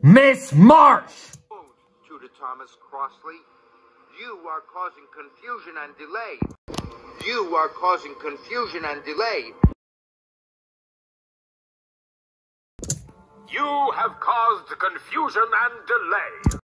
Miss Marsh! Oh, Judah Thomas Crossley, you are causing confusion and delay. You are causing confusion and delay. You have caused confusion and delay.